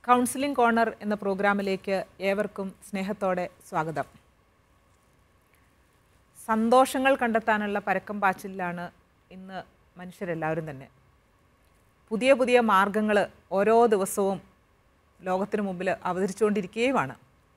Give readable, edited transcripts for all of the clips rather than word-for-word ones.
Counselling corner എന്ന പ്രോഗ്രാമിലേക്ക് ഏവർക്കും സ്നേഹത്തോടെ സ്വാഗതം. സന്തോഷങ്ങൾ കണ്ടെത്താനുള്ള പരക്കം പാച്ചിലാണ് ഇന്ന് മനുഷ്യരെല്ലാവരും തന്നെ. പുതിയ പുതിയ മാർഗങ്ങൾ ഓരോ ദിവസവും ലോകത്തിന് മുമ്പിൽ അവതരിച്ചുകൊണ്ടിരിക്കുകയുമാണ്.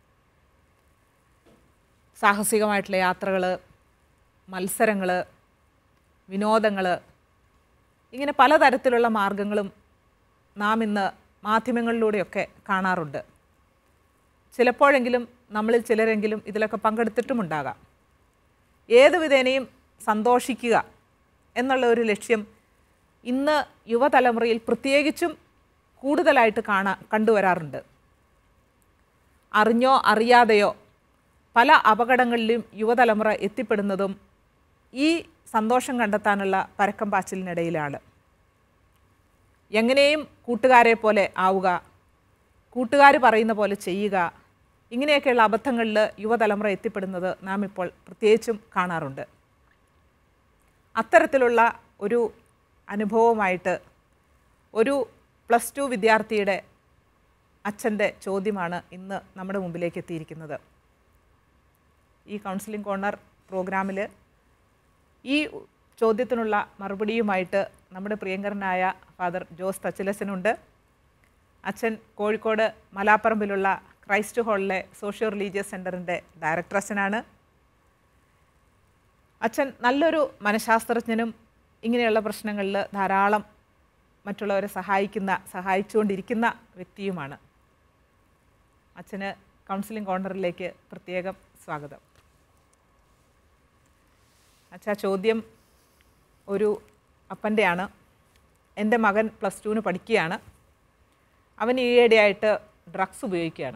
സാഹസികമായിട്ടുള്ള യാത്രകൾ, മത്സരങ്ങൾ, വിനോദങ്ങൾ, ഇങ്ങനെ പലതരത്തിലുള്ള മാർഗങ്ങളും നാം ഇന്ന് മാധ്യമങ്ങളിലൂടെയൊക്കെ കാണാറുണ്ട്. ചിലപ്പോഴെങ്കിലും നമ്മളിൽ ചിലരെങ്കിലും ഇതിലൊക്കെ പങ്കെടുത്തിട്ടുമുണ്ടാകാം. ഏത് വിധേനയും സന്തോഷിക്കുക എന്നുള്ള ഒരു ലക്ഷ്യം ഇന്ന് യുവതലമുറയിൽ പ്രത്യേകിച്ചും കൂടുതലായിട്ട് കണ്ടുവരാറുണ്ട്. അറിഞ്ഞോ അറിയാതെയോ പല അപകടങ്ങളിലും യുവതലമുറ എത്തിപ്പെടുന്നതും ഈ സന്തോഷം കണ്ടെത്താനുള്ള പരക്കം പാച്ചിലിനിടയിലാണ്. എങ്ങനെയും കൂട്ടുകാരെ പോലെ ആവുക, കൂട്ടുകാർ പറയുന്ന പോലെ ചെയ്യുക, ഇങ്ങനെയൊക്കെയുള്ള അബദ്ധങ്ങളിൽ യുവതലമുറ എത്തിപ്പെടുന്നത് നാം ഇപ്പോൾ പ്രത്യേകിച്ചും കാണാറുണ്ട്. അത്തരത്തിലുള്ള ഒരു അനുഭവമായിട്ട് ഒരു +2 വിദ്യാർത്ഥിയുടെ അച്ഛൻ്റെ ചോദ്യമാണ് ഇന്ന് നമ്മുടെ മുമ്പിലേക്ക് എത്തിയിരിക്കുന്നത്. ഈ കൗൺസിലിംഗ് കോർണർ പ്രോഗ്രാമിൽ ഈ ചോദ്യത്തിനുള്ള മറുപടിയുമായിട്ട് നമ്മുടെ പ്രിയങ്കരനായ ഫാദർ ജോസ് തച്ചിലച്ചനുണ്ട്. അച്ഛൻ കോഴിക്കോട് മലാപ്പറമ്പിലുള്ള ക്രൈസ്റ്റ് ഹാളിലെ സോഷ്യോ റിലീജിയസ് സെൻ്ററിൻ്റെ ഡയറക്ടർ അച്ഛനാണ്. അച്ഛൻ നല്ലൊരു മനഃശാസ്ത്രജ്ഞനും ഇങ്ങനെയുള്ള പ്രശ്നങ്ങളിൽ ധാരാളം മറ്റുള്ളവരെ സഹായിച്ചുകൊണ്ടിരിക്കുന്ന വ്യക്തിയുമാണ്. അച്ഛന് കൗൺസിലിംഗ് കോർണറിലേക്ക് പ്രത്യേകം സ്വാഗതം. അച്ഛാ, ചോദ്യം ഒരു അപ്പൻ്റെയാണ്. എൻ്റെ മകൻ +2 പഠിക്കുകയാണ്. അവൻ ഈയിടെയായിട്ട് ഡ്രഗ്സ് ഉപയോഗിക്കുകയാണ്.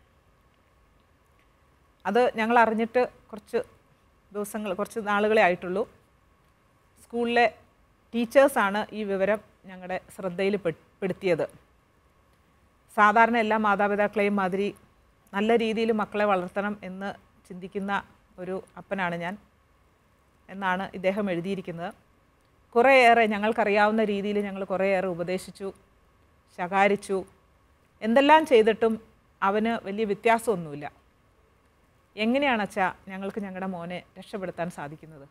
അത് ഞങ്ങൾ അറിഞ്ഞിട്ട് കുറച്ച് നാളുകളെ ആയിട്ടുള്ളൂ. സ്കൂളിലെ ടീച്ചേഴ്സാണ് ഈ വിവരം ഞങ്ങളുടെ ശ്രദ്ധയിൽ പെടുത്തിയത്. സാധാരണ എല്ലാ മാതാപിതാക്കളെയും മാതിരി നല്ല രീതിയിൽ മക്കളെ വളർത്തണം എന്ന് ചിന്തിക്കുന്ന ഒരു അപ്പനാണ് ഞാൻ എന്നാണ് ഇദ്ദേഹം എഴുതിയിരിക്കുന്നത്. കുറേയേറെ ഞങ്ങൾക്കറിയാവുന്ന രീതിയിൽ ഞങ്ങൾ കുറേയേറെ ഉപദേശിച്ചു, ശകാരിച്ചു. എന്തെല്ലാം ചെയ്തിട്ടും അവന് വലിയ വ്യത്യാസമൊന്നുമില്ല. എങ്ങനെയാണ് അച്ഛാ ഞങ്ങൾക്ക് ഞങ്ങളുടെ മോനെ രക്ഷപ്പെടുത്താൻ സാധിക്കുന്നത്?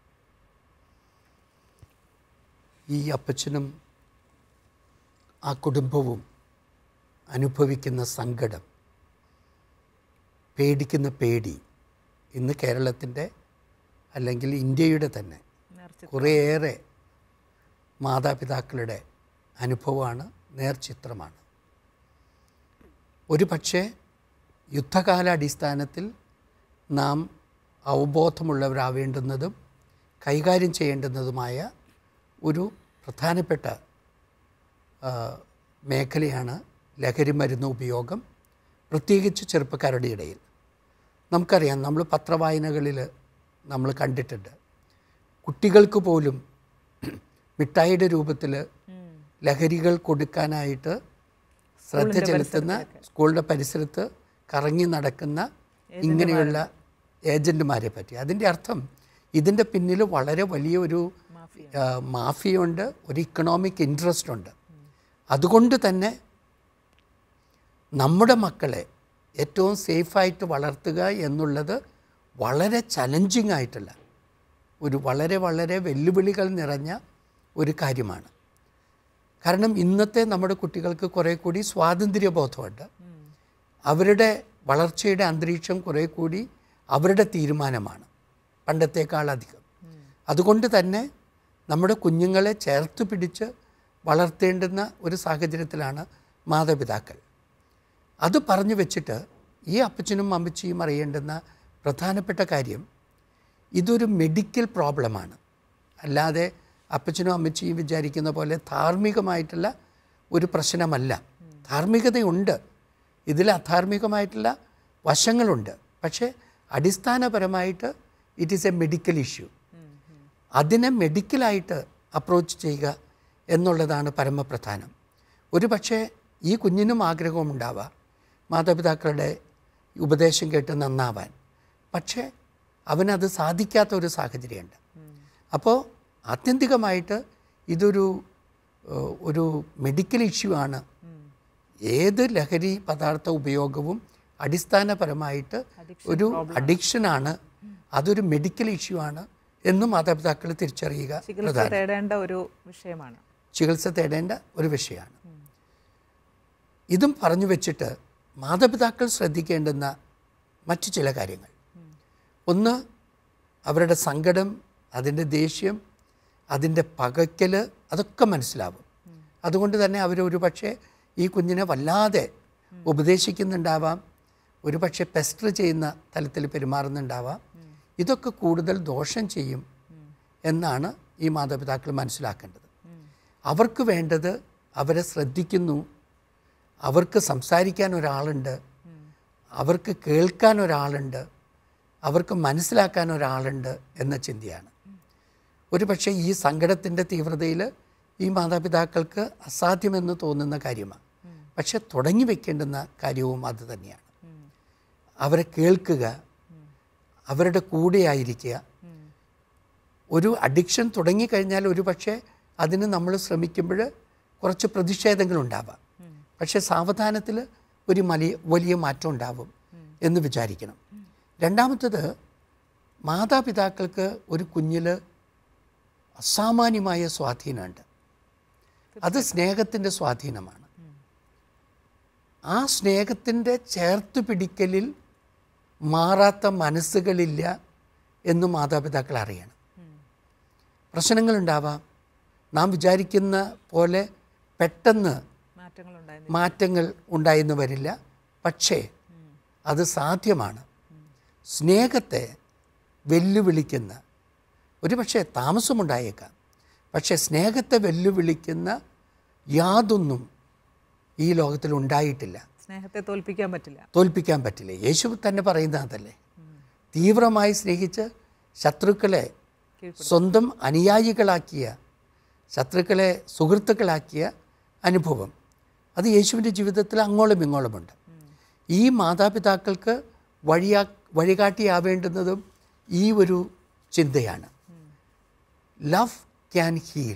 ഈ അപ്പച്ചനും ആ കുടുംബവും അനുഭവിക്കുന്ന സങ്കടം, പേടിക്കുന്ന പേടി ഇന്ന് കേരളത്തിൻ്റെ അല്ലെങ്കിൽ ഇന്ത്യയുടെ തന്നെ കുറേയേറെ മാതാപിതാക്കളുടെ അനുഭവമാണ്, നേർചിത്രമാണ്. ഒരു പക്ഷേ യുദ്ധകാലാടിസ്ഥാനത്തിൽ നാം അവബോധമുള്ളവരാവേണ്ടുന്നതും കൈകാര്യം ചെയ്യേണ്ടുന്നതുമായ ഒരു പ്രധാനപ്പെട്ട മേഖലയാണ് ലഹരി മരുന്ന് ഉപയോഗം, പ്രത്യേകിച്ച് ചെറുപ്പക്കാരുടെ ഇടയിൽ. നമുക്കറിയാം, നമ്മൾ പത്രവായനകളിൽ നമ്മൾ കണ്ടിട്ടുണ്ട്, കുട്ടികൾക്ക് പോലും മിഠായിയുടെ രൂപത്തിൽ ലഹരികൾ കൊടുക്കാനായിട്ട് ശ്രദ്ധ ചെലുത്തുന്ന, സ്കൂളിൻ്റെ പരിസരത്ത് കറങ്ങി നടക്കുന്ന ഇങ്ങനെയുള്ള ഏജൻറ്റുമാരെ പറ്റി. അതിൻ്റെ അർത്ഥം ഇതിൻ്റെ പിന്നിൽ വളരെ വലിയൊരു മാഫിയുണ്ട്, ഒരു ഇക്കണോമിക് ഇൻട്രസ്റ്റ് ഉണ്ട്. അതുകൊണ്ട് തന്നെ നമ്മുടെ മക്കളെ ഏറ്റവും സേഫായിട്ട് വളർത്തുക എന്നുള്ളത് വളരെ ചലഞ്ചിങ് ആയിട്ടുള്ള ഒരു വളരെ വളരെ വെല്ലുവിളികൾ നിറഞ്ഞ ഒരു കാര്യമാണ്. കാരണം ഇന്നത്തെ നമ്മുടെ കുട്ടികൾക്ക് കുറേ കൂടി സ്വാതന്ത്ര്യബോധമുണ്ട്. അവരുടെ വളർച്ചയുടെ അന്തരീക്ഷം കുറേ കൂടി അവരുടെ തീരുമാനമാണ് പണ്ടത്തേക്കാളധികം. അതുകൊണ്ട് തന്നെ നമ്മുടെ കുഞ്ഞുങ്ങളെ ചേർത്ത് പിടിച്ച് വളർത്തേണ്ടുന്ന ഒരു സാഹചര്യത്തിലാണ് മാതാപിതാക്കൾ. അത് പറഞ്ഞു വെച്ചിട്ട് ഈ അപ്പച്ചനും അമ്മച്ചിയും അറിയേണ്ടുന്ന പ്രധാനപ്പെട്ട കാര്യം, ഇതൊരു മെഡിക്കൽ പ്രോബ്ലമാണ്. അല്ലാതെ അപ്പച്ചനും അമ്മച്ചിയും വിചാരിക്കുന്ന പോലെ ധാർമ്മികമായിട്ടുള്ള ഒരു പ്രശ്നമല്ല. ധാർമ്മികതയുണ്ട്, ഇതിൽ അധാർമികമായിട്ടുള്ള വശങ്ങളുണ്ട്. പക്ഷേ അടിസ്ഥാനപരമായിട്ട് it is a medical issue. അതിനെ മെഡിക്കലായിട്ട് അപ്രോച്ച് ചെയ്യുക എന്നുള്ളതാണ് പരമപ്രധാനം. ഒരു പക്ഷേ ഈ കുഞ്ഞിനും ആഗ്രഹമുണ്ടാവാം മാതാപിതാക്കളുടെ ഉപദേശം കേട്ട് നന്നാവാൻ, പക്ഷേ അവനത് സാധിക്കാത്ത ഒരു സാഹചര്യമുണ്ട്. അപ്പോൾ ആത്യന്തികമായിട്ട് ഇതൊരു മെഡിക്കൽ ഇഷ്യൂ ആണ് ഏത് ലഹരി പദാർത്ഥ ഉപയോഗവും അടിസ്ഥാനപരമായിട്ട് ഒരു അഡിക്ഷനാണ്, അതൊരു മെഡിക്കൽ ഇഷ്യൂ ആണ് എന്നും മാതാപിതാക്കൾ തിരിച്ചറിയുക തേടേണ്ട ഒരു വിഷയമാണ്. ചികിത്സ തേടേണ്ട ഒരു വിഷയമാണ്. ഇതും പറഞ്ഞു വെച്ചിട്ട് മാതാപിതാക്കൾ ശ്രദ്ധിക്കേണ്ടുന്ന മറ്റു ചില കാര്യങ്ങൾ. ഒന്ന്, അവരുടെ സങ്കടം, അതിൻ്റെ ദേഷ്യം, അതിൻ്റെ പകയ്ക്കൽ അതൊക്കെ മനസ്സിലാവും. അതുകൊണ്ട് തന്നെ അവരൊരു പക്ഷേ ഈ കുഞ്ഞിനെ വല്ലാതെ ഉപദേശിക്കുന്നുണ്ടാവാം, ഒരു പക്ഷേ പെസ്റ്റർ ചെയ്യുന്ന തലത്തിൽ പെരുമാറുന്നുണ്ടാവാം. ഇതൊക്കെ കൂടുതൽ ദോഷം ചെയ്യും എന്നാണ് ഈ മാതാപിതാക്കൾ മനസ്സിലാക്കേണ്ടത്. അവർക്ക് വേണ്ടത് അവരെ ശ്രദ്ധിക്കുന്നു, അവർക്ക് സംസാരിക്കാൻ ഒരാളുണ്ട്, അവർക്ക് കേൾക്കാൻ ഒരാളുണ്ട്, അവർക്ക് മനസ്സിലാക്കാൻ ഒരാളുണ്ട് എന്ന ചിന്തയാണ്. ഒരു പക്ഷേ ഈ സങ്കടത്തിൻ്റെ തീവ്രതയിൽ ഈ മാതാപിതാക്കൾക്ക് അസാധ്യമെന്ന് തോന്നുന്ന കാര്യമാണ്. പക്ഷെ തുടങ്ങി വെക്കേണ്ടുന്ന കാര്യവും അത് തന്നെയാണ്. അവരെ കേൾക്കുക, അവരുടെ കൂടെയായിരിക്കുക. ഒരു അഡിക്ഷൻ തുടങ്ങിക്കഴിഞ്ഞാൽ ഒരു പക്ഷേ അതിന് നമ്മൾ ശ്രമിക്കുമ്പോൾ കുറച്ച് പ്രതിഷേധങ്ങളുണ്ടാവാം. പക്ഷെ സാവധാനത്തിൽ ഒരു വലിയ മാറ്റം ഉണ്ടാവും എന്ന് വിചാരിക്കണം. രണ്ടാമത്തത്, മാതാപിതാക്കൾക്ക് ഒരു കുഞ്ഞിൽ അസാമാന്യമായ സ്വാധീനമുണ്ട്. അത് സ്നേഹത്തിൻ്റെ സ്വാധീനമാണ്. ആ സ്നേഹത്തിൻ്റെ ചേർത്ത് പിടിക്കലിൽ മാറാത്ത മനസ്സുകളില്ല എന്ന് മാതാപിതാക്കൾ അറിയണം. പ്രശ്നങ്ങളുണ്ടാവാം, നാം വിചാരിക്കുന്ന പോലെ പെട്ടെന്ന് മാറ്റങ്ങൾ ഉണ്ടായെന്ന് വരില്ല. പക്ഷേ അത് സാധ്യമാണ്. സ്നേഹത്തെ വെല്ലുവിളിക്കുന്ന, ഒരു പക്ഷേ താമസമുണ്ടായേക്കാം, പക്ഷേ സ്നേഹത്തെ വെല്ലുവിളിക്കുന്ന യാതൊന്നും ഈ ലോകത്തിൽ ഉണ്ടായിട്ടില്ല. സ്നേഹത്തെ തോൽപ്പിക്കാൻ പറ്റില്ല. യേശു തന്നെ പറയുന്ന അതല്ലേ, തീവ്രമായി സ്നേഹിച്ച് ശത്രുക്കളെ സ്വന്തം അനുയായികളാക്കിയ, ശത്രുക്കളെ സുഹൃത്തുക്കളാക്കിയ അനുഭവം അത് യേശുവിൻ്റെ ജീവിതത്തിൽ അങ്ങോളം ഇങ്ങോളമുണ്ട്. ഈ മാതാപിതാക്കൾക്ക് വഴികാട്ടിയാവേണ്ടുന്നതും ഈ ഒരു ചിന്തയാണ്. Love can heal.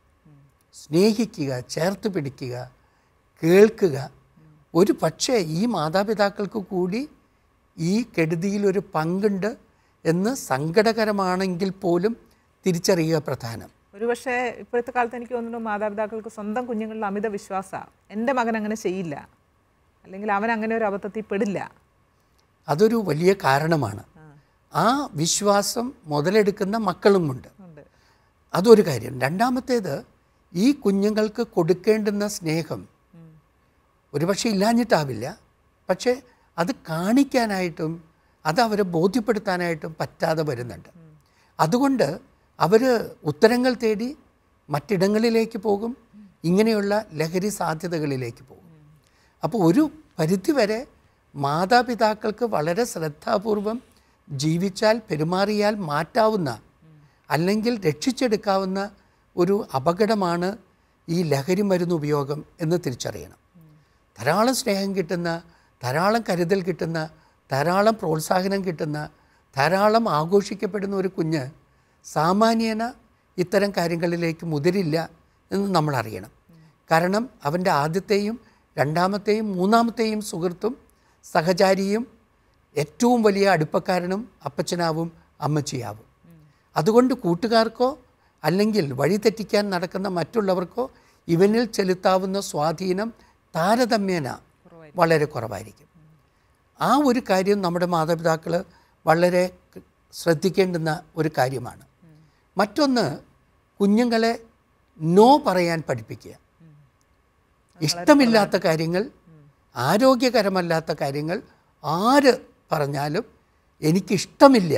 സ്നേഹിക്കുക, ചേർത്ത് പിടിക്കുക, കേൾക്കുക. ഒരു പക്ഷേ ഈ മാതാപിതാക്കൾക്ക് കൂടി ഈ കെടുതിയിലൊരു പങ്കുണ്ട് എന്ന് സങ്കടകരമാണെങ്കിൽ പോലും തിരിച്ചറിയുക പ്രധാനം. ഒരുപക്ഷെ ഇപ്പോഴത്തെ കാലത്ത് എനിക്ക് തോന്നുന്നു മാതാപിതാക്കൾക്ക് സ്വന്തം കുഞ്ഞുങ്ങളിൽ അമിത വിശ്വാസമാണ്. എൻ്റെ മകൻ അങ്ങനെ ചെയ്യില്ല, അല്ലെങ്കിൽ അവൻ അങ്ങനെ ഒരു അബദ്ധത്തിൽ പെടില്ല. അതൊരു വലിയ കാരണമാണ്. ആ വിശ്വാസം മുതലെടുക്കുന്ന മക്കളുമുണ്ട്. അതൊരു കാര്യം. രണ്ടാമത്തേത്, ഈ കുഞ്ഞുങ്ങൾക്ക് കൊടുക്കേണ്ടുന്ന സ്നേഹം ഒരുപക്ഷെ ഇല്ലാഞ്ഞിട്ടാവില്ല, പക്ഷേ അത് കാണിക്കാനായിട്ടും അത് അവരെ ബോധ്യപ്പെടുത്താനായിട്ടും പറ്റാതെ വരുന്നുണ്ട്. അതുകൊണ്ട് അവർ ഉത്തരങ്ങൾ തേടി മറ്റിടങ്ങളിലേക്ക് പോകും, ഇങ്ങനെയുള്ള ലഹരി സാധ്യതകളിലേക്ക് പോകും. അപ്പോൾ ഒരു പരിധിവരെ മാതാപിതാക്കൾക്ക് വളരെ ശ്രദ്ധാപൂർവം ജീവിച്ചാൽ, പെരുമാറിയാൽ മാറ്റാവുന്ന, അല്ലെങ്കിൽ രക്ഷിച്ചെടുക്കാവുന്ന ഒരു അപകടമാണ് ഈ ലഹരി മരുന്ന് ഉപയോഗം എന്ന് തിരിച്ചറിയണം. ധാരാളം സ്നേഹം കിട്ടുന്ന, ധാരാളം കരുതൽ കിട്ടുന്ന, ധാരാളം പ്രോത്സാഹനം കിട്ടുന്ന, ധാരാളം ആഘോഷിക്കപ്പെടുന്ന ഒരു കുഞ്ഞ് സാമാന്യേന ഇത്തരം കാര്യങ്ങളിലേക്ക് മുതിരില്ല എന്ന് നമ്മൾ അറിയണം. കാരണം അവൻ്റെ ആദ്യത്തെയും രണ്ടാമത്തെയും മൂന്നാമത്തെയും സുഹൃത്തും സഹചാരിയും ഏറ്റവും വലിയ അടുപ്പക്കാരനും അപ്പച്ചനാവും അമ്മച്ചിയാവും. അതുകൊണ്ട് കൂട്ടുകാർക്കോ അല്ലെങ്കിൽ വഴിതെറ്റിക്കാൻ നടക്കുന്ന മറ്റുള്ളവർക്കോ ഇവനിൽ ചെലുത്താവുന്ന സ്വാധീനം താരതമ്യേന വളരെ കുറവായിരിക്കും. ആ ഒരു കാര്യം നമ്മുടെ മാതാപിതാക്കൾ വളരെ ശ്രദ്ധിക്കേണ്ടുന്ന ഒരു കാര്യമാണ്. മറ്റൊന്ന്, കുഞ്ഞുങ്ങളെ നോ പറയാൻ പഠിപ്പിക്കുക. ഇഷ്ടമില്ലാത്ത കാര്യങ്ങൾ, ആരോഗ്യകരമല്ലാത്ത കാര്യങ്ങൾ ആര് പറഞ്ഞാലും എനിക്കിഷ്ടമില്ല,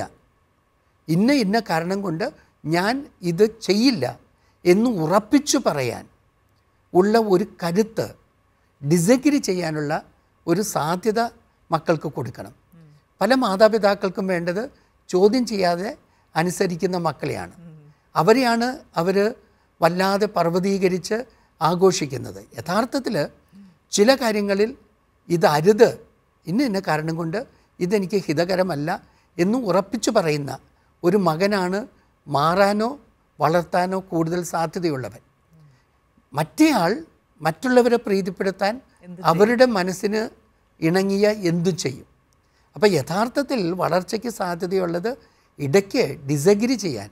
ഇന്ന കാരണം കൊണ്ട് ഞാൻ ഇത് ചെയ്യില്ല എന്ന് ഉറപ്പിച്ചു പറയാൻ ഉള്ള ഒരു കരുത്ത്, ഡിസഗ്രി ചെയ്യാനുള്ള ഒരു സാധ്യത മക്കൾക്ക് കൊടുക്കണം. പല മാതാപിതാക്കൾക്കും വേണ്ടത് ചോദ്യം ചെയ്യാതെ അനുസരിക്കുന്ന മക്കളെയാണ്. അവരെയാണ് അവർ വല്ലാതെ പർവ്വതീകരിച്ച് ആഘോഷിക്കുന്നത്. യഥാർത്ഥത്തിൽ ചില കാര്യങ്ങളിൽ ഇത് അരുത്, ഇന്ന കാരണം കൊണ്ട് ഇതെനിക്ക് ഹിതകരമല്ല എന്ന് ഉറപ്പിച്ചു പറയുന്ന ഒരു മകനാണ് മാറാനോ വളർത്താനോ കൂടുതൽ സാധ്യതയുള്ളവൻ. മറ്റേയാൾ മറ്റുള്ളവരെ പ്രീതിപ്പെടുത്താൻ അവരുടെ മനസ്സിന് ഇണങ്ങിയ എന്തും ചെയ്യും. അപ്പോൾ യഥാർത്ഥത്തിൽ വളർച്ചയ്ക്ക് സാധ്യതയുള്ളത് ഇടയ്ക്ക് ഡിസഗ്രി ചെയ്യാൻ,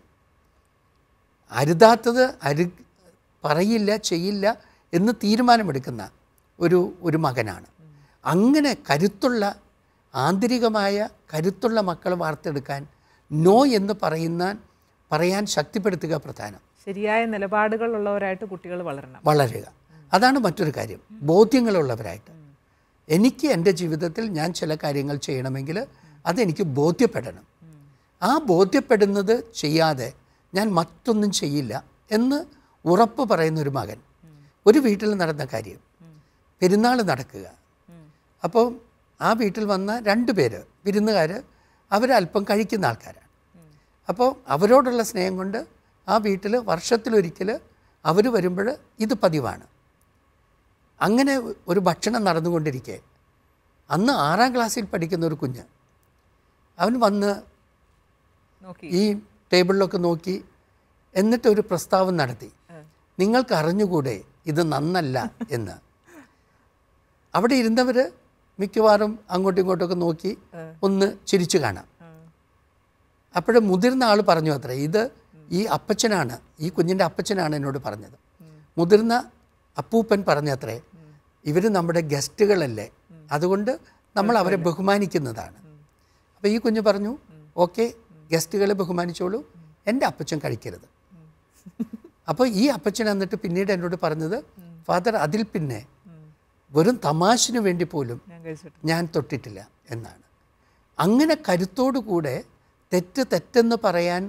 അരുതാത്തത് പറയില്ല, ചെയ്യില്ല എന്ന് തീരുമാനമെടുക്കുന്ന ഒരു മകനാണ്. അങ്ങനെ കരുത്തുള്ള, ആന്തരികമായ കരുത്തുള്ള മക്കളെ വാർത്തെടുക്കാൻ നോ എന്ന് പറയാൻ ശക്തിപ്പെടുത്തുക പ്രധാനം. ശരിയായ നിലപാടുകളുള്ളവരായിട്ട് കുട്ടികൾ വളരുക. അതാണ് മറ്റൊരു കാര്യം. ബോധ്യങ്ങളുള്ളവരായിട്ട്. എനിക്ക് എൻ്റെ ജീവിതത്തിൽ ഞാൻ ചില കാര്യങ്ങൾ ചെയ്യണമെങ്കിൽ അതെനിക്ക് ബോധ്യപ്പെടണം. ആ ബോധ്യപ്പെടുന്നത് ചെയ്യാതെ ഞാൻ മറ്റൊന്നും ചെയ്യില്ല എന്ന് ഉറപ്പ് പറയുന്നൊരു മകൻ. ഒരു വീട്ടിൽ നടന്ന കാര്യം, പെരുന്നാൾ നടക്കുക. അപ്പോൾ ആ വീട്ടിൽ വന്ന 2 പേര് വിരുന്നുകാർ, അവരല്പം കഴിക്കുന്ന ആൾക്കാരാണ്. അപ്പോൾ അവരോടുള്ള സ്നേഹം കൊണ്ട് ആ വീട്ടിൽ വർഷത്തിലൊരിക്കൽ അവർ വരുമ്പോൾ ഇത് പതിവാണ്. അങ്ങനെ ഒരു ഭക്ഷണം നടന്നുകൊണ്ടിരിക്കെ അന്ന് 6ാം ക്ലാസ്സിൽ പഠിക്കുന്ന ഒരു കുഞ്ഞ്, അവൻ വന്ന് ഈ ടേബിളിലൊക്കെ നോക്കി, എന്നിട്ട് ഒരു പ്രസ്താവന നടത്തി, നിങ്ങൾക്ക് അറിഞ്ഞുകൂടെ ഇത് നന്നല്ല എന്ന്. അവിടെ ഇരുന്നവർ മിക്കവാറും അങ്ങോട്ടും ഇങ്ങോട്ടൊക്കെ നോക്കി ഒന്ന് ചിരിച്ചു കാണാം. അപ്പോഴും മുതിർന്ന ആൾ പറഞ്ഞു അത്രേ, ഇത് ഈ അപ്പച്ചനാണ്, ഈ കുഞ്ഞിൻ്റെ അപ്പച്ചനാണ് എന്നോട് പറഞ്ഞത്. മുതിർന്ന അപ്പൂപ്പൻ പറഞ്ഞത്രേ, ഇവർ നമ്മുടെ ഗസ്റ്റുകളല്ലേ, അതുകൊണ്ട് നമ്മൾ അവരെ ബഹുമാനിക്കുന്നതാണ്. അപ്പോൾ ഈ കുഞ്ഞ് പറഞ്ഞു, ഓക്കെ, ഗസ്റ്റുകളെ ബഹുമാനിച്ചോളൂ, എൻ്റെ അപ്പച്ചൻ കഴിക്കരുത്. അപ്പോൾ ഈ അപ്പച്ചൻ എന്നിട്ട് പിന്നീട് എന്നോട് പറഞ്ഞത്, ഫാദർ, അതിൽ പിന്നെ വെറും തമാശന് വേണ്ടി പോലും ഞാൻ തൊട്ടിട്ടില്ല എന്നാണ്. അങ്ങനെ കരുത്തോടുകൂടെ തെറ്റെന്ന് പറയാൻ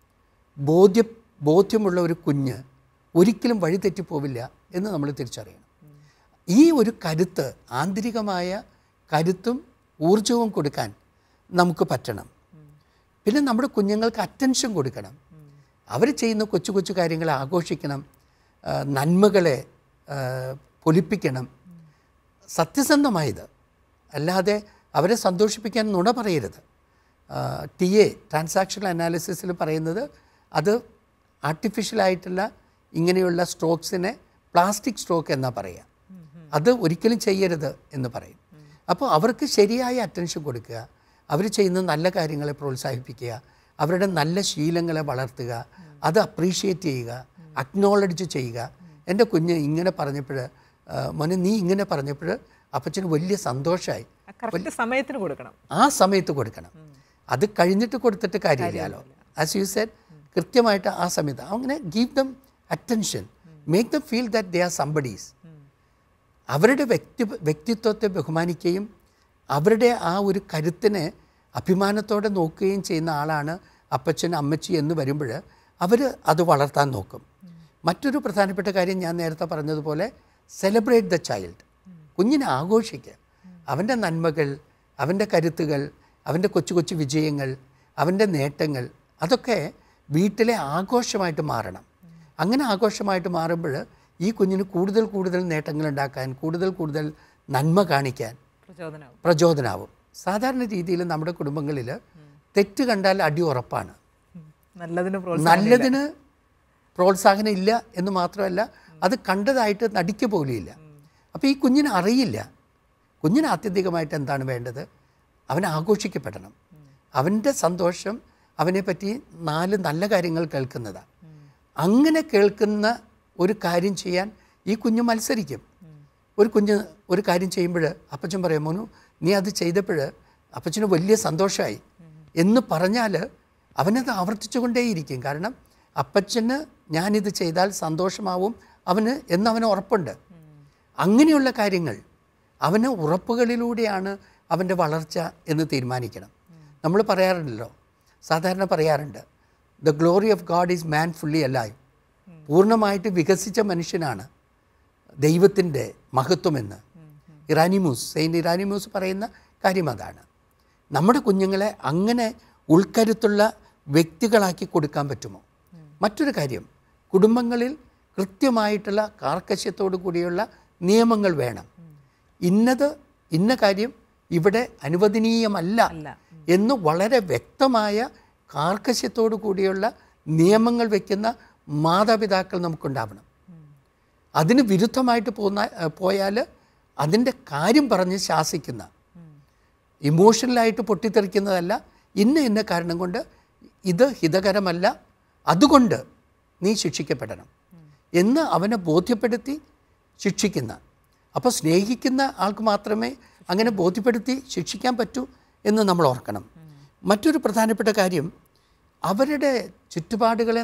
ബോധ്യമുള്ള ഒരു കുഞ്ഞ് ഒരിക്കലും വഴിതെറ്റിപ്പോവില്ല എന്ന് നമ്മൾ തിരിച്ചറിയണം. ഈ ഒരു കരുത്ത്, ആന്തരികമായ കരുത്തും ഊർജവും കൊടുക്കാൻ നമുക്ക് പറ്റണം. പിന്നെ നമ്മുടെ കുഞ്ഞുങ്ങൾക്ക് അറ്റൻഷൻ കൊടുക്കണം. അവർ ചെയ്യുന്ന കൊച്ചു കൊച്ചു കാര്യങ്ങളെ ആഘോഷിക്കണം, നന്മകളെ പൊലിപ്പിക്കണം. സത്യസന്ധമായത്, അല്ലാതെ അവരെ സന്തോഷിപ്പിക്കാൻ നുണ പറയരുത്. TA ട്രാൻസാക്ഷണൽ അനാലിസിസിൽ പറയുന്നത് അത് ആർട്ടിഫിഷ്യലായിട്ടുള്ള ഇങ്ങനെയുള്ള സ്ട്രോക്സിനെ പ്ലാസ്റ്റിക് സ്ട്രോക്ക് എന്നാണ് പറയുക. അത് ഒരിക്കലും ചെയ്യരുത് എന്ന് പറയും. അപ്പോൾ അവർക്ക് ശരിയായ അറ്റൻഷൻ കൊടുക്കുക, അവർ ചെയ്യുന്ന നല്ല കാര്യങ്ങളെ പ്രോത്സാഹിപ്പിക്കുക, അവരുടെ നല്ല ശീലങ്ങളെ വളർത്തുക, അത് അപ്രീഷിയേറ്റ് ചെയ്യുക, അക്നോളജ് ചെയ്യുക. എൻ്റെ കുഞ്ഞ് ഇങ്ങനെ പറഞ്ഞപ്പോൾ, മോനെ നീ ഇങ്ങനെ പറഞ്ഞപ്പോൾ അപ്പച്ചന് വലിയ സന്തോഷമായി. സമയത്തിന് കൊടുക്കണം, ആ സമയത്ത് കൊടുക്കണം. അത് കഴിഞ്ഞിട്ട് കൊടുത്തിട്ട് കാര്യമില്ലല്ലോ. ആസ് യു സെഡ്, കൃത്യമായിട്ട് ആ സമയത്ത് അങ്ങനെ give them attention, make them feel that they are somebodies. അവരുടെ വ്യക്തിത്വത്തെ ബഹുമാനിക്കുകയും അവരുടെ ആ ഒരു കരുത്തിനെ അഭിമാനത്തോടെ നോക്കുകയും ചെയ്യുന്ന ആളാണ് അപ്പച്ചൻ അമ്മച്ചി എന്ന് വരുമ്പോൾ അവർ അത് വളർത്താൻ നോക്കും. മറ്റൊരു പ്രധാനപ്പെട്ട കാര്യം ഞാൻ നേരത്തെ പറഞ്ഞതുപോലെ, സെലിബ്രേറ്റ് ദ ചൈൽഡ്. കുഞ്ഞിനെ ആഘോഷിക്കുക. അവൻ്റെ നന്മകൾ, അവൻ്റെ കരുത്തുകൾ, അവൻ്റെ കൊച്ചു കൊച്ചു വിജയങ്ങൾ, അവൻ്റെ നേട്ടങ്ങൾ, അതൊക്കെ വീട്ടിലെ ആഘോഷമായിട്ട് മാറണം. അങ്ങനെ ആഘോഷമായിട്ട് മാറുമ്പോൾ ഈ കുഞ്ഞിന് കൂടുതൽ കൂടുതൽ നേട്ടങ്ങൾ ഉണ്ടാക്കാൻ, കൂടുതൽ നന്മ കാണിക്കാൻ പ്രചോദനാവും. സാധാരണ രീതിയിൽ നമ്മുടെ കുടുംബങ്ങളിൽ തെറ്റ് കണ്ടാൽ അടി ഉറപ്പാണ്. നല്ലതിന് പ്രോത്സാഹനം ഇല്ല എന്ന് മാത്രമല്ല, അത് കണ്ടതായിട്ട് നടിക്കുക പോലുമില്ല. അപ്പോൾ ഈ കുഞ്ഞിന് അറിയില്ല. കുഞ്ഞിന് ആത്യന്തികമായിട്ട് എന്താണ് വേണ്ടത്? അവൻ ആഘോഷിക്കപ്പെടണം. അവൻ്റെ സന്തോഷം, അവനെപ്പറ്റി 4 നല്ല കാര്യങ്ങൾ കേൾക്കുന്നതാണ്. അങ്ങനെ കേൾക്കുന്ന ഒരു കാര്യം ചെയ്യാൻ ഈ കുഞ്ഞ് മത്സരിക്കും. ഒരു കുഞ്ഞ് ഒരു കാര്യം ചെയ്യുമ്പോൾ അപ്പച്ചൻ പറയും, മോനു നീ അത് ചെയ്തപ്പോൾ അപ്പച്ചന് വലിയ സന്തോഷമായി എന്ന് പറഞ്ഞാൽ അവനത് ആവർത്തിച്ചു കൊണ്ടേയിരിക്കും. കാരണം അപ്പച്ചന് ഞാനിത് ചെയ്താൽ സന്തോഷമാവും എന്നവന് ഉറപ്പുണ്ട്. അങ്ങനെയുള്ള കാര്യങ്ങൾ അവന് ഉറപ്പുകളിലൂടെയാണ് അവൻ്റെ വളർച്ച എന്ന് തീരുമാനിക്കണം. നമ്മൾ പറയാറുണ്ടല്ലോ, സാധാരണ പറയാറുണ്ട്, the glory of God is man fully alive. പൂർണ്ണമായിട്ട് വികസിച്ച മനുഷ്യനാണ് ദൈവത്തിൻ്റെ മഹത്വമെന്ന് സെയിൻറ്റ് ഇറാനിമൂസ് പറയുന്ന കാര്യം അതാണ്. നമ്മുടെ കുഞ്ഞുങ്ങളെ അങ്ങനെ ഉൾക്കരുത്തുള്ള വ്യക്തികളാക്കി കൊടുക്കാൻ പറ്റുമോ? മറ്റൊരു കാര്യം, കുടുംബങ്ങളിൽ കൃത്യമായിട്ടുള്ള കാർക്കശ്യത്തോടു കൂടിയുള്ള നിയമങ്ങൾ വേണം. ഇന്ന കാര്യം ഇവിടെ അനുവദനീയമല്ല എന്ന് വളരെ വ്യക്തമായ കാർക്കശ്യത്തോടു കൂടിയുള്ള നിയമങ്ങൾ വയ്ക്കുന്ന മാതാപിതാക്കൾ നമുക്കുണ്ടാവണം. അതിന് വിരുദ്ധമായിട്ട് പോയാൽ അതിൻ്റെ കാര്യം പറഞ്ഞ് ശാസിക്കുന്ന, ഇമോഷണലായിട്ട് പൊട്ടിത്തെറിക്കുന്നതല്ല, ഇന്ന കാരണം കൊണ്ട് ഇത് ഹിതകരമല്ല, അതുകൊണ്ട് നീ ശിക്ഷിക്കപ്പെടണം എന്ന് അവനെ ബോധ്യപ്പെടുത്തി ശിക്ഷിക്കുന്ന. അപ്പോൾ സ്നേഹിക്കുന്ന ആൾക്ക് മാത്രമേ അങ്ങനെ ബോധ്യപ്പെടുത്തി ശിക്ഷിക്കാൻ പറ്റൂ എന്ന് നമ്മൾ ഓർക്കണം. മറ്റൊരു പ്രധാനപ്പെട്ട കാര്യം, അവരുടെ ചുറ്റുപാടുകളെ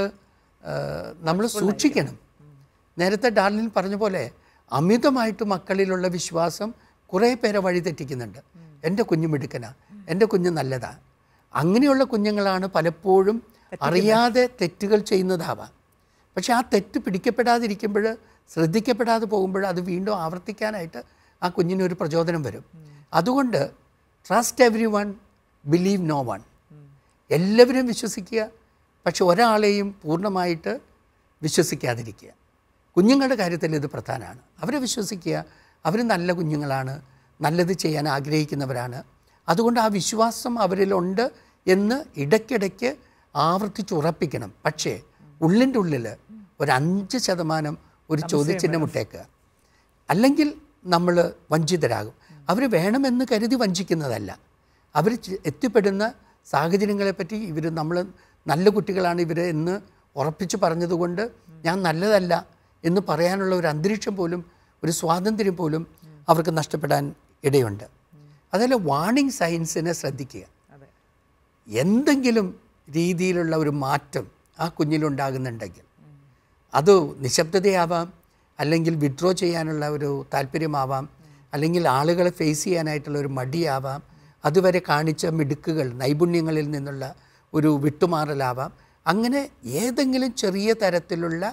നമ്മൾ സൂക്ഷിക്കണം. നേരത്തെ ഡാർലിൻ പറഞ്ഞ പോലെ അമിതമായിട്ട് മക്കളിലുള്ള വിശ്വാസം കുറേ പേരെ വഴിതെറ്റിക്കുന്നുണ്ട്. എൻ്റെ കുഞ്ഞു മിടുക്കനാ, എൻ്റെ കുഞ്ഞ് നല്ലതാ. അങ്ങനെയുള്ള കുഞ്ഞുങ്ങളാണ് പലപ്പോഴും അറിയാതെ തെറ്റുകൾ ചെയ്യുന്നതാവാം. പക്ഷേ ആ തെറ്റ് പിടിക്കപ്പെടാതിരിക്കുമ്പോൾ, ശ്രദ്ധിക്കപ്പെടാതെ പോകുമ്പോൾ അത് വീണ്ടും ആവർത്തിക്കാനായിട്ട് ആ കുഞ്ഞിനൊരു പ്രചോദനം വരും. അതുകൊണ്ട് trust everyone, believe no one. എല്ലാവരും വിശ്വസിക്കുക, പക്ഷെ ഒരാളെയും പൂർണ്ണമായിട്ട് വിശ്വസിക്കാതിരിക്കുക. കുഞ്ഞുങ്ങളുടെ കാര്യത്തിൽ ഇത് പ്രധാനമാണ്. അവരെ വിശ്വസിക്കുക, അവർ നല്ല കുഞ്ഞുങ്ങളാണ്, നല്ലത് ചെയ്യാൻ ആഗ്രഹിക്കുന്നവരാണ്. അതുകൊണ്ട് ആ വിശ്വാസം അവരിലുണ്ട് എന്ന് ഇടയ്ക്കിടയ്ക്ക് ആവർത്തിച്ചുറപ്പിക്കണം. പക്ഷേ ഉള്ളിൻ്റെ ഉള്ളിൽ ഒരു 5% ഒരു ചോദ്യചിഹ്നം ഇട്ടേക്കുക. അല്ലെങ്കിൽ നമ്മൾ വഞ്ചിതരാകും. അവർ വേണമെന്ന് കരുതി വഞ്ചിക്കുന്നതല്ല. അവർ എത്തിപ്പെടുന്ന സാഹചര്യങ്ങളെപ്പറ്റി നമ്മൾ നല്ല കുട്ടികളാണ് ഇവർ എന്ന് ഉറപ്പിച്ച് പറഞ്ഞതുകൊണ്ട് ഞാൻ നല്ലതല്ല എന്ന് പറയാനുള്ള ഒരു അന്തരീക്ഷം പോലും, ഒരു സ്വാതന്ത്ര്യം പോലും അവർക്ക് നഷ്ടപ്പെടാൻ ഇടയുണ്ട്. അതല്ല, വാർണിംഗ് സൈൻസിനെ ശ്രദ്ധിക്കുക. എന്തെങ്കിലും രീതിയിലുള്ള ഒരു മാറ്റം ആ കുഞ്ഞിലുണ്ടാകുന്നുണ്ടെങ്കിൽ അത് നിശബ്ദതയാവാം, അല്ലെങ്കിൽ വിഡ്രോ ചെയ്യാനുള്ള ഒരു താല്പര്യമാവാം, അല്ലെങ്കിൽ ആളുകളെ ഫേസ് ചെയ്യാനായിട്ടുള്ള ഒരു മടിയാവാം, അതുവരെ കാണിച്ച മിടുക്കുകൾ, നൈപുണ്യങ്ങളിൽ നിന്നുള്ള ഒരു വിട്ടുമാറലാവാം. അങ്ങനെ ഏതെങ്കിലും ചെറിയ തരത്തിലുള്ള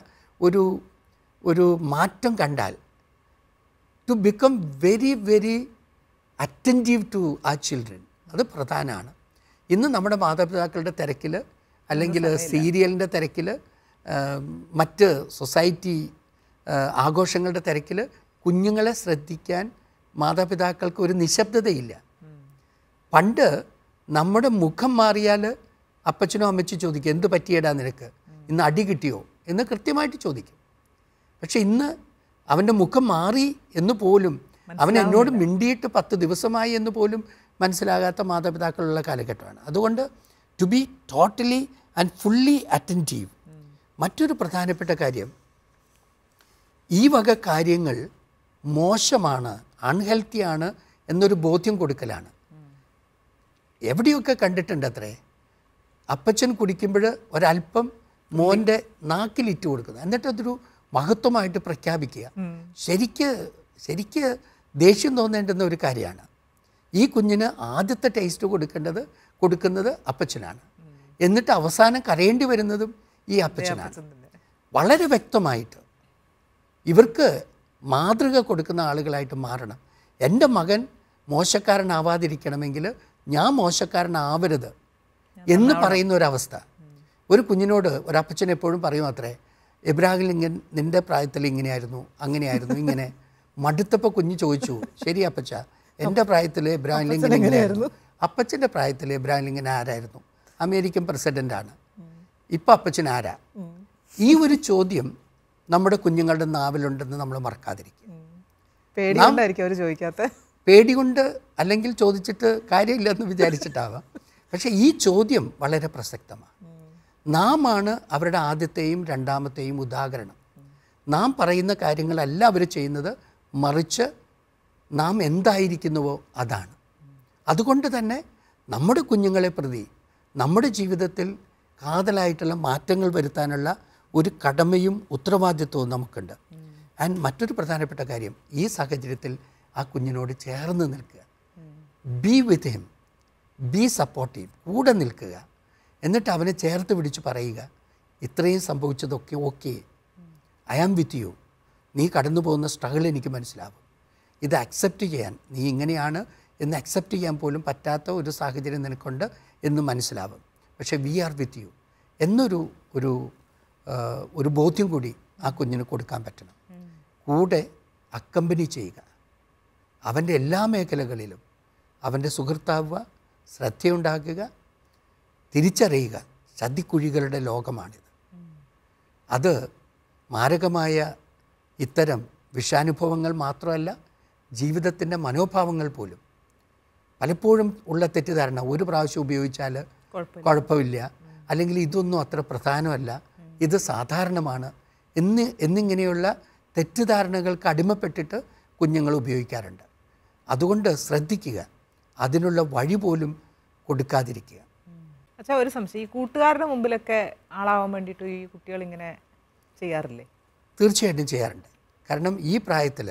ഒരു മാറ്റം കണ്ടാൽ to become very very attentive to ആ ചിൽഡ്രൻ, അത് പ്രധാനമാണ്. ഇന്ന് നമ്മുടെ മാതാപിതാക്കളുടെ തിരക്കിൽ, അല്ലെങ്കിൽ സീരിയലിൻ്റെ തിരക്കിൽ, മറ്റ് സൊസൈറ്റി ആഘോഷങ്ങളുടെ തിരക്കിൽ കുഞ്ഞുങ്ങളെ ശ്രദ്ധിക്കാൻ മാതാപിതാക്കൾക്ക് ഒരു നിശബ്ദതയില്ല. പണ്ട് നമ്മുടെ മുഖം മാറിയാൽ അപ്പച്ചനോ അമ്മച്ചി ചോദിക്കും, എന്ത് പറ്റിയടാ നിനക്ക്, ഇന്ന് അടി കിട്ടിയോ എന്ന് കൃത്യമായിട്ട് ചോദിക്കും. പക്ഷെ ഇന്ന് അവൻ്റെ മുഖം മാറി എന്ന് പോലും, അവൻ എന്നോട് മിണ്ടിയിട്ട് 10 ദിവസമായി എന്ന് പോലും മനസ്സിലാകാത്ത മാതാപിതാക്കളുള്ള കാലഘട്ടമാണ്. അതുകൊണ്ട് to be totally and fully attentive. മറ്റൊരു പ്രധാനപ്പെട്ട കാര്യം, ഈ വക കാര്യങ്ങൾ മോശമാണ്, അൺഹെൽത്തിയാണ് എന്നൊരു ബോധ്യം കൊടുക്കലാണ്. എവിടെയൊക്കെ കണ്ടിട്ടുണ്ട് അത്രേ, അപ്പച്ചൻ കുടിക്കുമ്പോൾ ഒരല്പം മോൻ്റെ നാക്കിലിറ്റ് കൊടുക്കുന്നത്, എന്നിട്ട് അതൊരു മഹത്വമായിട്ട് പ്രഖ്യാപിക്കുക. ശരിക്ക് ദേഷ്യം തോന്നേണ്ടുന്ന ഒരു കാര്യമാണ്. ഈ കുഞ്ഞിന് ആദ്യത്തെ ടേസ്റ്റ് കൊടുക്കുന്നത് അപ്പച്ചനാണ്, എന്നിട്ട് അവസാനം കരയേണ്ടി വരുന്നതും ഈ അപ്പച്ചനാണ്. വളരെ വ്യക്തമായിട്ട് ഇവർക്ക് മാതൃക കൊടുക്കുന്ന ആളുകളായിട്ട് മാറണം. എൻ്റെ മകൻ മോശക്കാരനാവാതിരിക്കണമെങ്കിൽ ഞാൻ മോശക്കാരനാവരുത് എന്ന് പറയുന്ന ഒരവസ്ഥ. ഒരു കുഞ്ഞിനോട് ഒരപ്പച്ചൻ എപ്പോഴും പറയും അത്രേ, എബ്രാഹിം ലിങ്കൻ നിൻ്റെ പ്രായത്തിൽ ഇങ്ങനെയായിരുന്നു, അങ്ങനെയായിരുന്നു, ഇങ്ങനെ. മടുത്തപ്പോൾ കുഞ്ഞ് ചോദിച്ചു, ശരി അപ്പച്ച, എൻ്റെ പ്രായത്തിൽ എബ്രാഹിം ലിങ്കൻ ഇങ്ങനെയായിരുന്നു. അപ്പച്ചൻ്റെ പ്രായത്തിൽ എബ്രാഹിം ലിങ്കൻ ആരായിരുന്നു? അമേരിക്കൻ പ്രസിഡൻ്റാണ്. ഇപ്പം അപ്പച്ചൻ ആരാ? ഈ ഒരു ചോദ്യം നമ്മുടെ കുഞ്ഞുങ്ങളുടെ നാവിലുണ്ടെന്ന് നമ്മൾ മറക്കാതിരിക്കും. പേടി കൊണ്ട്, അല്ലെങ്കിൽ ചോദിച്ചിട്ട് കാര്യമില്ലെന്ന് വിചാരിച്ചിട്ടാവാം. പക്ഷേ ഈ ചോദ്യം വളരെ പ്രസക്തമാണ്. നാം ആണ് അവരുടെ ആദ്യത്തെയും രണ്ടാമത്തെയും ഉദാഹരണം. നാം പറയുന്ന കാര്യങ്ങളല്ല അവർ ചെയ്യുന്നത്, മറിച്ച് നാം എന്തായിരിക്കുന്നുവോ അതാണ്. അതുകൊണ്ട് തന്നെ നമ്മുടെ കുഞ്ഞുങ്ങളെ പ്രതി നമ്മുടെ ജീവിതത്തിൽ കാതലായിട്ടുള്ള മാറ്റങ്ങൾ വരുത്താനുള്ള ഒരു കടമയും ഉത്തരവാദിത്വവും നമുക്കുണ്ട്. ആൻഡ് മറ്റൊരു പ്രധാനപ്പെട്ട കാര്യം, ഈ സാഹചര്യത്തിൽ ആ കുഞ്ഞിനോട് ചേർന്ന് നിൽക്കുക. Be with him, be supportive, കൂടെ നിൽക്കുക. എന്നിട്ട് അവനെ ചേർത്ത് പിടിച്ച് പറയുക, ഇത്രയും സംഭവിച്ചതൊക്കെ okay, I am with you. നീ കടന്നു പോകുന്ന സ്ട്രഗിൾ എനിക്ക് മനസ്സിലാവും. ഇത് അക്സെപ്റ്റ് ചെയ്യാൻ, നീ ഇങ്ങനെയാണ് എന്ന് അക്സെപ്റ്റ് ചെയ്യാൻ പോലും പറ്റാത്ത ഒരു സാഹചര്യം നിനക്കുണ്ട് എന്ന് മനസ്സിലാവും. പക്ഷേ വി ആർ വിത്ത് യു എന്നൊരു ഒരു ബോധ്യം കൂടി ആ കുഞ്ഞിന് കൊടുക്കാൻ പറ്റണം. കൂടെ അക്കമ്പനി ചെയ്യുക. അവൻ്റെ എല്ലാ മേഖലകളിലും അവൻ്റെ സുഹൃത്താവുക, ശ്രദ്ധയുണ്ടാക്കുക, തിരിച്ചറിയുക, ചതിക്കുഴികളുടെ ലോകമാണിത്. അത് മാരകമായ ഇത്തരം വിഷാനുഭവങ്ങൾ മാത്രമല്ല, ജീവിതത്തിൻ്റെ മനോഭാവങ്ങൾ പോലും പലപ്പോഴും ഉള്ള തെറ്റിദ്ധാരണ, ഒരു പ്രാവശ്യം ഉപയോഗിച്ചാൽ കുഴപ്പമില്ല, അല്ലെങ്കിൽ ഇതൊന്നും അത്ര പ്രധാനമല്ല, ഇത് സാധാരണമാണ് എന്നിങ്ങനെയുള്ള തെറ്റിദ്ധാരണകൾക്ക് അടിമപ്പെട്ടിട്ട് കുഞ്ഞുങ്ങൾ ഉപയോഗിക്കാറുണ്ട്. അതുകൊണ്ട് ശ്രദ്ധിക്കുക, അതിനുള്ള വഴി പോലും കൊടുക്കാതിരിക്കുക. അച്ഛാ, ഒരു സംശയം, ഈ കൂട്ടുകാരുടെ മുമ്പിലൊക്കെ ആളാവാൻ വേണ്ടിയിട്ട് ഈ കുട്ടികൾ ഇങ്ങനെ ചെയ്യാറില്ലേ? തീർച്ചയായിട്ടും ചെയ്യാറുണ്ട്. കാരണം ഈ പ്രായത്തിൽ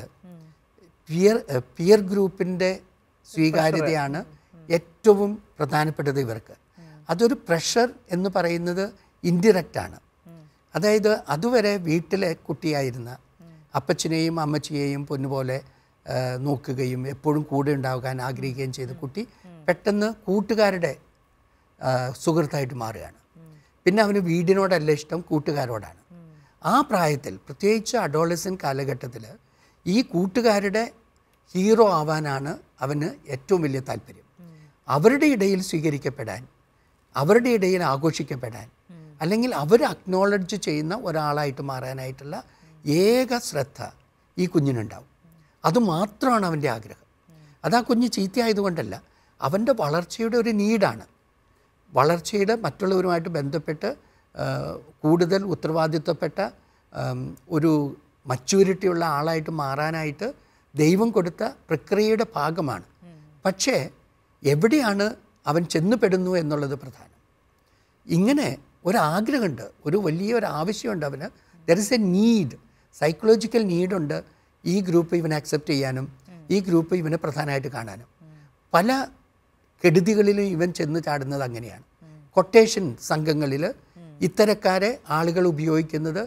പിയർ ഗ്രൂപ്പിൻ്റെ സ്വീകാര്യതയാണ് ഏറ്റവും പ്രധാനപ്പെട്ടത് ഇവർക്ക്. അതൊരു പ്രഷർ എന്ന് പറയുന്നത് ഇൻഡിറക്റ്റാണ്. അതായത് അതുവരെ വീട്ടിലെ കുട്ടിയായിരുന്ന അപ്പച്ചനെയും അമ്മച്ചിയെയും പൊന്നുപോലെ നോക്കുകയും എപ്പോഴും കൂടെ ഉണ്ടാകാൻ ആഗ്രഹിക്കുകയും ചെയ്ത കുട്ടി പെട്ടെന്ന് കൂട്ടുകാരുടെ സുഹൃത്തായിട്ട് മാറുകയാണ്. പിന്നെ അവന് വീടിനോടല്ല ഇഷ്ടം, കൂട്ടുകാരോടാണ്. ആ പ്രായത്തിൽ, പ്രത്യേകിച്ച് അഡോളസെൻ്റ് കാലഘട്ടത്തിൽ, ഈ കൂട്ടുകാരുടെ ഹീറോ ആവാനാണ് അവന് ഏറ്റവും വലിയ താല്പര്യം. അവരുടെ ഇടയിൽ സ്വീകരിക്കപ്പെടാൻ, അവരുടെ ഇടയിൽ ആഘോഷിക്കപ്പെടാൻ, അല്ലെങ്കിൽ അവർ അക്നോളജ് ചെയ്യുന്ന ഒരാളായിട്ട് മാറാനായിട്ടുള്ള ഏക ശ്രദ്ധ ഈ കുഞ്ഞിനുണ്ടാവും. അതുമാത്രമാണ് അവൻ്റെ ആഗ്രഹം. അത് ആ കുഞ്ഞ് ചീത്തയായതുകൊണ്ടല്ല, അവൻ്റെ വളർച്ചയുടെ ഒരു നീഡാണ്. വളർച്ചയുടെ മറ്റുള്ളവരുമായിട്ട് ബന്ധപ്പെട്ട് കൂടുതൽ ഉത്തരവാദിത്വപ്പെട്ട ഒരു മച്യൂരിറ്റിയുള്ള ആളായിട്ട് മാറാനായിട്ട് ദൈവം കൊടുത്ത പ്രക്രിയയുടെ ഭാഗമാണ്. പക്ഷേ എവിടെയാണ് അവൻ ചെന്നുപെടുന്നു എന്നുള്ളത് പ്രധാനം. ഇങ്ങനെ ഒരാഗ്രഹമുണ്ട്, ഒരു വലിയൊരു ആവശ്യമുണ്ട് അവന്. There is a need, psychological നീഡുണ്ട് ഈ ഗ്രൂപ്പ് ഇവനെ അക്സെപ്റ്റ് ചെയ്യാനും ഈ ഗ്രൂപ്പ് ഇവനെ പ്രധാനമായിട്ട് കാണാനും. പല കെടുതികളിലും ഇവൻ ചെന്ന് ചാടുന്നത് അങ്ങനെയാണ്. കൊട്ടേഷൻ സംഘങ്ങളിൽ ഇത്തരക്കാരെ ആളുകൾ ഉപയോഗിക്കുന്നത്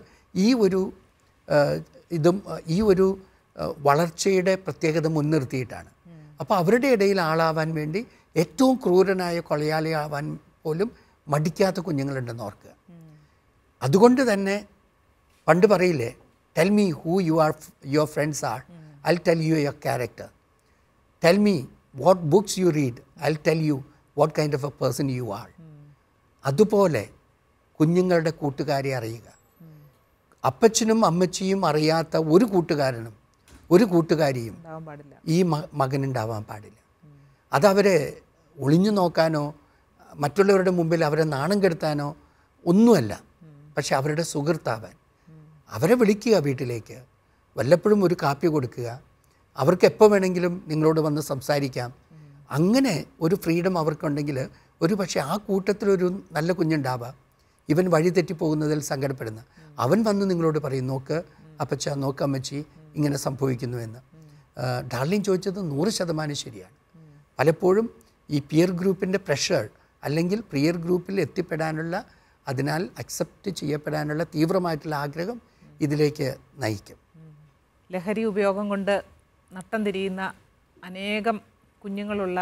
ഈ ഒരു വളർച്ചയുടെ പ്രത്യേകത മുൻനിർത്തിയിട്ടാണ്. അപ്പോൾ അവരുടെ ഇടയിൽ ആളാവാൻ വേണ്ടി ഏറ്റവും ക്രൂരനായ കൊലയാളിയാവാൻ പോലും മടിക്കാത്ത കുഞ്ഞുങ്ങളുണ്ടെന്ന് ഓർക്കുക. അതുകൊണ്ട് തന്നെ പണ്ട് പറയില്ലേ, tell me who your friends are, I tell you your character. Tell me what books you read, I tell you what kind of a person you are. അതുപോലെ കുഞ്ഞുങ്ങളുടെ കൂട്ടുകാരെ അറിയുക. അപ്പച്ചനും അമ്മച്ചിയും അറിയാത്ത ഒരു കൂട്ടുകാരനും ഒരു കൂട്ടുകാരിയും ഈ മകനുണ്ടാവാൻ പാടില്ല. അതവരെ ഒളിഞ്ഞു നോക്കാനോ മറ്റുള്ളവരുടെ മുമ്പിൽ അവരെ നാണം കെടുത്താനോ ഒന്നുമല്ല, പക്ഷെ അവരുടെ സുഹൃത്താവാൻ. അവരെ വിളിക്കുക വീട്ടിലേക്ക്, വല്ലപ്പോഴും ഒരു കാപ്പി കൊടുക്കുക, അവർക്ക് എപ്പോൾ വേണമെങ്കിലും നിങ്ങളോട് വന്ന് സംസാരിക്കാം. അങ്ങനെ ഒരു ഫ്രീഡം അവർക്കുണ്ടെങ്കിൽ ഒരു പക്ഷേ ആ കൂട്ടത്തിലൊരു നല്ല കുഞ്ഞുണ്ടാവാം, ഇവൻ വഴിതെറ്റിപ്പോകുന്നതിൽ സങ്കടപ്പെടുന്ന. അവൻ വന്ന് നിങ്ങളോട് പറയും, നോക്ക് അപ്പച്ച, നോക്ക് അമ്മച്ചി, ഇങ്ങനെ സംഭവിക്കുന്നുവെന്ന്. ഡാർലിൻ ചോദിച്ചത് 100% ശരിയാണ്. പലപ്പോഴും ഈ പിയർ ഗ്രൂപ്പിൻ്റെ പ്രഷർ, അല്ലെങ്കിൽ പിയർ ഗ്രൂപ്പിൽ എത്തിപ്പെടാനുള്ള, അതിനാൽ അക്സെപ്റ്റ് ചെയ്യപ്പെടാനുള്ള തീവ്രമായിട്ടുള്ള ആഗ്രഹം ഇതിലേക്ക് നയിക്കും. ലഹരി ഉപയോഗം കൊണ്ട് നട്ടം തിരിയുന്ന അനേകം കുഞ്ഞുങ്ങളുള്ള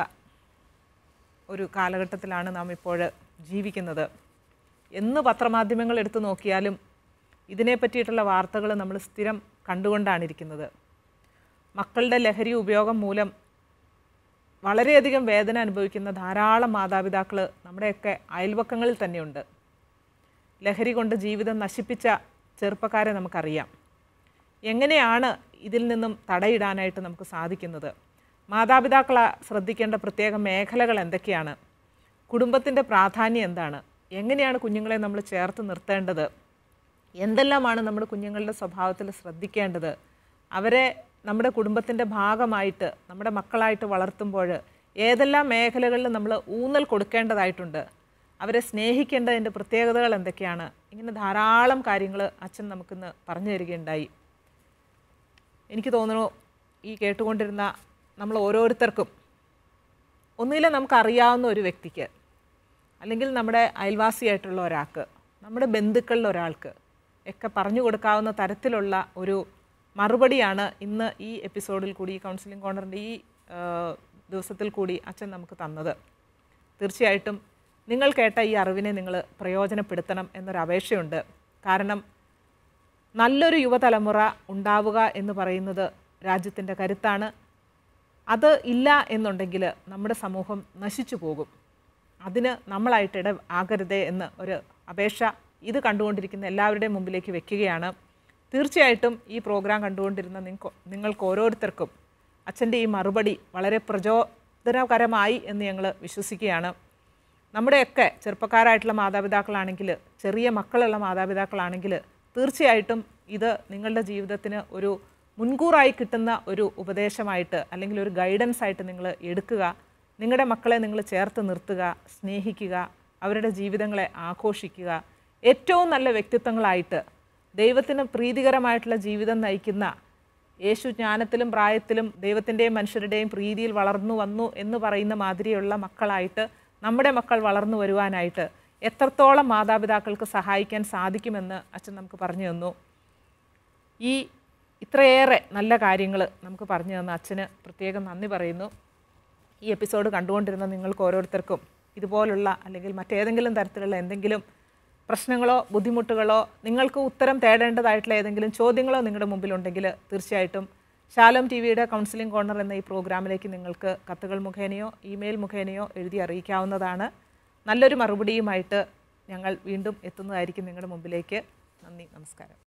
ഒരു കാലഘട്ടത്തിലാണ് നാം ഇപ്പോൾ ജീവിക്കുന്നത്. എന്ന് പത്രമാധ്യമങ്ങൾ എടുത്തു നോക്കിയാലും ഇതിനെ പറ്റിയിട്ടുള്ള വാർത്തകൾ നമ്മൾ സ്ഥിരം കണ്ടുകൊണ്ടാണിരിക്കുന്നത്. മക്കളുടെ ലഹരി ഉപയോഗം മൂലം വളരെയധികം വേദന അനുഭവിക്കുന്ന ധാരാളം മാതാപിതാക്കൾ നമ്മുടെയൊക്കെ അയൽവക്കങ്ങളിൽ തന്നെയുണ്ട്. ലഹരി കൊണ്ട് ജീവിതം നശിപ്പിച്ച ചെറുപ്പക്കാരെ നമുക്കറിയാം. എങ്ങനെയാണ് ഇതിൽ നിന്നും തടയിടാനായിട്ട് നമുക്ക് സാധിക്കുന്നത്? മാതാപിതാക്കൾ ശ്രദ്ധിക്കേണ്ട പ്രത്യേക മേഖലകൾ എന്തൊക്കെയാണ്? കുടുംബത്തിൻ്റെ പ്രാധാന്യം എന്താണ്? എങ്ങനെയാണ് കുഞ്ഞുങ്ങളെ നമ്മൾ ചേർത്ത് നിർത്തേണ്ടത്? എന്തെല്ലാമാണ് നമ്മുടെ കുഞ്ഞുങ്ങളുടെ സ്വഭാവത്തിൽ ശ്രദ്ധിക്കേണ്ടത്? അവരെ നമ്മുടെ കുടുംബത്തിൻ്റെ ഭാഗമായിട്ട്, നമ്മുടെ മക്കളായിട്ട് വളർത്തുമ്പോൾ ഏതെല്ലാം മേഖലകളിൽ നമ്മൾ ഊന്നൽ കൊടുക്കേണ്ടതായിട്ടുണ്ട്? അവരെ സ്നേഹിക്കേണ്ടതിൻ്റെ പ്രത്യേകതകൾ എന്തൊക്കെയാണ്? ഇങ്ങനെ ധാരാളം കാര്യങ്ങൾ അച്ഛൻ നമുക്കിന്ന് പറഞ്ഞു തരികയുണ്ടായി. എനിക്ക് തോന്നുന്നു ഈ കേട്ടുകൊണ്ടിരുന്ന നമ്മൾ ഓരോരുത്തർക്കും, ഒന്നുമില്ല നമുക്കറിയാവുന്ന ഒരു വ്യക്തിക്ക്, അല്ലെങ്കിൽ നമ്മുടെ അയൽവാസിയായിട്ടുള്ള ഒരാൾക്ക്, നമ്മുടെ ബന്ധുക്കളിൽ ഒരാൾക്ക് ഒക്കെ പറഞ്ഞു കൊടുക്കാവുന്ന തരത്തിലുള്ള ഒരു മറുപടിയാണ് ഇന്ന് ഈ എപ്പിസോഡിൽ കൂടി, ഈ കൗൺസിലിംഗ് കോർണറിൻ്റെ ഈ ദിവസത്തിൽ കൂടി അച്ഛൻ നമുക്ക് തന്നത്. തീർച്ചയായിട്ടും നിങ്ങൾ കേട്ട ഈ അറിവിനെ നിങ്ങൾ പ്രയോജനപ്പെടുത്തണം എന്നൊരപേക്ഷയുണ്ട്. കാരണം നല്ലൊരു യുവതലമുറ ഉണ്ടാവുക എന്ന് പറയുന്നത് രാജ്യത്തിൻ്റെ കരുത്താണ്. അത് ഇല്ല എന്നുണ്ടെങ്കിൽ നമ്മുടെ സമൂഹം നശിച്ചു പോകും. അതിന് നമ്മളായിട്ട് ആകരുതേ എന്ന് ഒരു അപേക്ഷ ഇത് കണ്ടുകൊണ്ടിരിക്കുന്ന എല്ലാവരുടെയും മുമ്പിലേക്ക് വെക്കുകയാണ്. തീർച്ചയായിട്ടും ഈ പ്രോഗ്രാം കണ്ടുകൊണ്ടിരുന്ന നിങ്ങൾക്ക് ഓരോരുത്തർക്കും അച്ഛൻ്റെ ഈ മറുപടി വളരെ പ്രചോദനകരമായി എന്ന് ഞങ്ങൾ വിശ്വസിക്കുകയാണ്. നമ്മുടെയൊക്കെ ചെറുപ്പക്കാരായിട്ടുള്ള മാതാപിതാക്കളാണെങ്കിൽ, ചെറിയ മക്കളുള്ള മാതാപിതാക്കളാണെങ്കിൽ തീർച്ചയായിട്ടും ഇത് നിങ്ങളുടെ ജീവിതത്തിന് ഒരു മുൻകൂറായി കിട്ടുന്ന ഒരു ഉപദേശമായിട്ട് അല്ലെങ്കിൽ ഒരു ഗൈഡൻസ് ആയിട്ട് നിങ്ങൾ എടുക്കുക. നിങ്ങളുടെ മക്കളെ നിങ്ങൾ ചേർത്ത് നിർത്തുക, സ്നേഹിക്കുക, അവരുടെ ജീവിതങ്ങളെ ആഘോഷിക്കുക. ഏറ്റവും നല്ല വ്യക്തിത്വങ്ങളായിട്ട് ദൈവത്തിന് പ്രീതികരമായിട്ടുള്ള ജീവിതം നയിക്കുന്ന, യേശു ജ്ഞാനത്തിലും പ്രായത്തിലും ദൈവത്തിൻ്റെയും മനുഷ്യരുടെയും പ്രീതിയിൽ വളർന്നു വന്നു എന്ന് പറയുന്ന മാതിരിയുള്ള മക്കളായിട്ട് നമ്മുടെ മക്കൾ വളർന്നു വരുവാനായിട്ട് എത്രത്തോളം മാതാപിതാക്കൾക്ക് സഹായിക്കാൻ സാധിക്കുമെന്ന് അച്ഛൻ നമുക്ക് പറഞ്ഞു തന്നു. ഈ ഇത്രയേറെ നല്ല കാര്യങ്ങൾ നമുക്ക് പറഞ്ഞു തന്ന അച്ഛന് പ്രത്യേകം നന്ദി പറയുന്നു. ഈ എപ്പിസോഡ് കണ്ടുകൊണ്ടിരുന്ന നിങ്ങൾക്ക് ഓരോരുത്തർക്കും ഇതുപോലുള്ള അല്ലെങ്കിൽ മറ്റേതെങ്കിലും തരത്തിലുള്ള എന്തെങ്കിലും പ്രശ്നങ്ങളോ ബുദ്ധിമുട്ടുകളോ നിങ്ങൾക്ക് ഉത്തരം തേടേണ്ടതായിട്ടുള്ള ഏതെങ്കിലും ചോദ്യങ്ങളോ നിങ്ങളുടെ മുമ്പിലുണ്ടെങ്കിൽ തീർച്ചയായിട്ടും ശാലോം ടി.വിയുടെ കൗൺസിലിംഗ് കോർണർ എന്ന ഈ പ്രോഗ്രാമിലേക്ക് നിങ്ങൾക്ക് കത്തുകൾ മുഖേനയോ ഇമെയിൽ മുഖേനയോ എഴുതി അറിയിക്കാവുന്നതാണ്. നല്ലൊരു മറുപടിയുമായിട്ട് ഞങ്ങൾ വീണ്ടും എത്തുന്നതായിരിക്കും നിങ്ങളുടെ മുമ്പിലേക്ക്. നന്ദി, നമസ്കാരം.